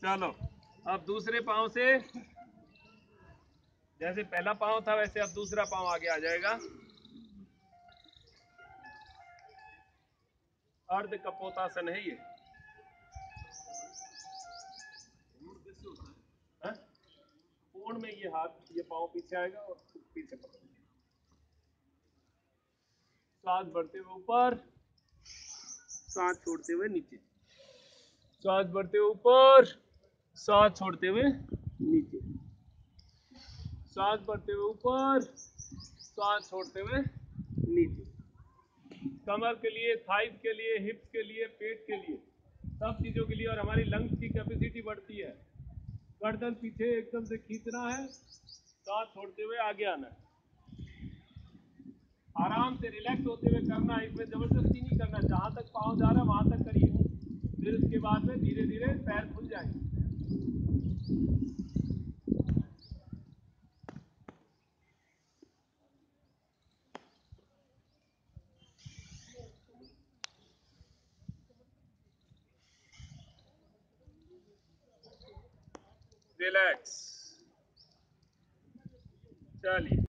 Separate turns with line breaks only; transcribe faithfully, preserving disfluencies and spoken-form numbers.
चलो अब दूसरे पाँव से, जैसे पहला पाँव था वैसे अब दूसरा पाँव आगे आ जाएगा। अर्ध कपोतासन है ये। हाँ? कोण में ये हाथ, ये पाँव पीछे आएगा और पीछे पकड़, सांस भरते हुए ऊपर, सांस छोड़ते हुए नीचे, सांस भरते हुए ऊपर, सांस छोड़ते हुए नीचे, सांस भरते हुए ऊपर, सांस छोड़ते हुए नीचे। कमर के लिए, थाइस के लिए, हिप्स के लिए, पेट के लिए, सब चीजों के लिए। और हमारी लंग्स की कैपेसिटी बढ़ती है। गर्दन पीछे एकदम से खींचना है, सांस छोड़ते हुए आगे आना है। आराम से रिलैक्स होते हुए करना है, इसमें जबरदस्ती नहीं करना। जहां तक पाँव जा रहा है वहां तक करिए, फिर उसके बाद में धीरे धीरे पैर खुल जाएंगे। रिलैक्स, चलिए।